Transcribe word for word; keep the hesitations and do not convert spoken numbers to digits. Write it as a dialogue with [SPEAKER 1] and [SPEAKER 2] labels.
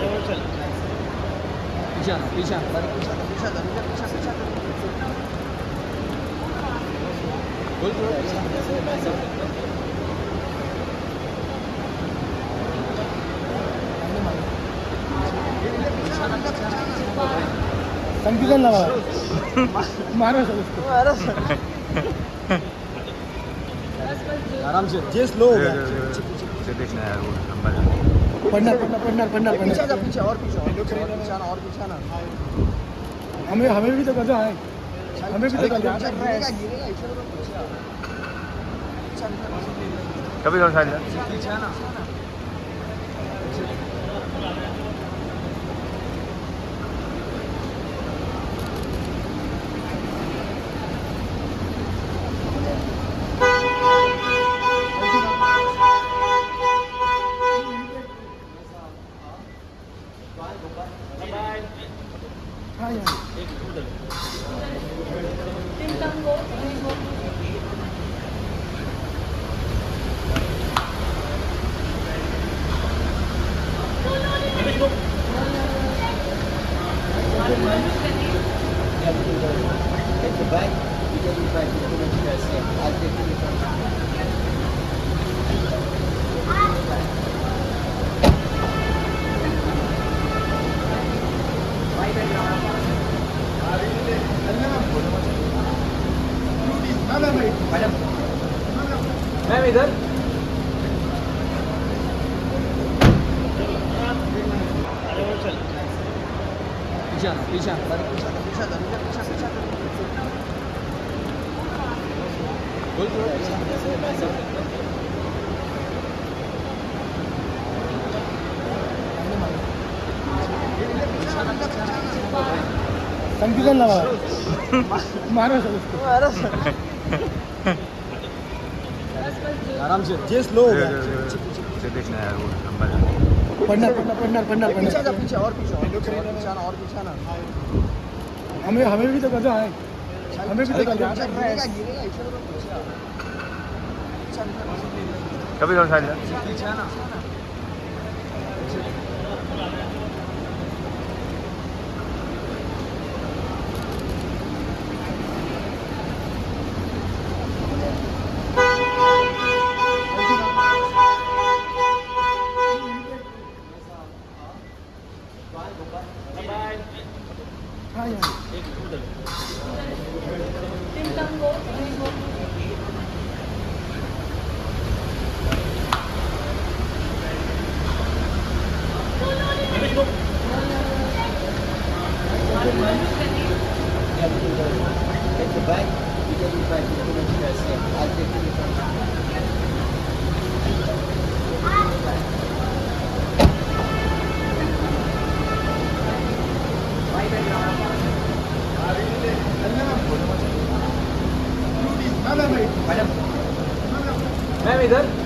[SPEAKER 1] पीछे आना, पीछे आना, पीछे आना, पीछे आना, पीछे पीछे बोल
[SPEAKER 2] संकीर्तन लगा मारो सर उसको मारो सर
[SPEAKER 1] आराम से
[SPEAKER 2] जे स्लो हो गया
[SPEAKER 3] देखना है वो नंबर
[SPEAKER 2] पढ़ना पढ़ना पढ़ना पढ़ना
[SPEAKER 1] पीछे जा, पीछे और पीछे और पीछे आना और पीछे आना।
[SPEAKER 2] हमें हमें भी तो गजा है हमें भी तो गजा है
[SPEAKER 1] गिरेगा गिरेगा इसे तो पीछे
[SPEAKER 3] कभी और साइड
[SPEAKER 1] पीछे आना।
[SPEAKER 2] हाँ यार
[SPEAKER 1] Take the bike, you get the bike, you put it in your seat. I'll take it from madam ma'am इधर पीछे आना, पीछे आना, पीछे आना, पीछे आना, पीछे पीछे बोल
[SPEAKER 2] संकीर्तन लगा मारो सर उसको
[SPEAKER 1] मारो सर आराम से
[SPEAKER 2] जे स्लो हो गया
[SPEAKER 3] देखना है वो नंबर
[SPEAKER 2] पढ़ना पढ़ना पढ़ना पढ़ना
[SPEAKER 1] पीछे जा, पीछे और पीछे और पीछे आना और पीछे आना।
[SPEAKER 2] हमें हमें भी तो गजा है हमें भी तो गजा है
[SPEAKER 1] गिरेगा गिरेगा इसे तो पीछे
[SPEAKER 3] कभी और साइड
[SPEAKER 1] पीछे आना।
[SPEAKER 2] हाँ यार
[SPEAKER 1] Take the bike, you get the bike, you put it in your seat. I'll take it from madam ma'am इधर